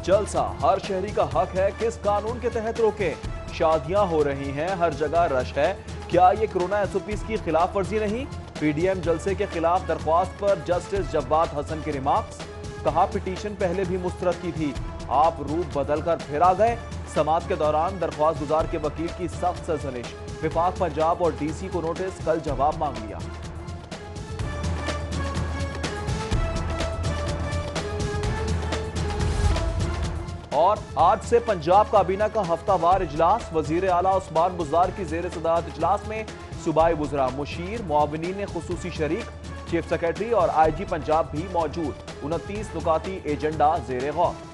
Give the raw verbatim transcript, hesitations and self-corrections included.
जलसा, हर शहरी का हक है, किस कानून के तहत रोकें? शादियां हो रही हैं, हर जगह रश है, क्या ये कोरोना एसओपीज की खिलाफ वर्जी नहीं? पीडीएम जलसे के खिलाफ दरख्वास्त पर जस्टिस जव्वाद हसन के रिमार्क्स। कहा पिटीशन पहले भी मुस्तरद की थी, आप रूप बदलकर फिर आ गए। समाअत के दौरान दरख्वास्त गुजार के वकील की सख्त सरजनिश। विफाक पंजाब और डीसी को नोटिस, कल जवाब मांग लिया। और आज से पंजाब काबीना का हफ्तावार इजलास। वजीर आला उस्मान बुज़दार की जेर सदारत इजलास में सूबाई वुज़रा, मुशीर, मुआविनीन ने खुसूसी शरीक। चीफ सेक्रेटरी और आई जी पंजाब भी मौजूद। उनतीस नुकाती एजेंडा जेर गौर।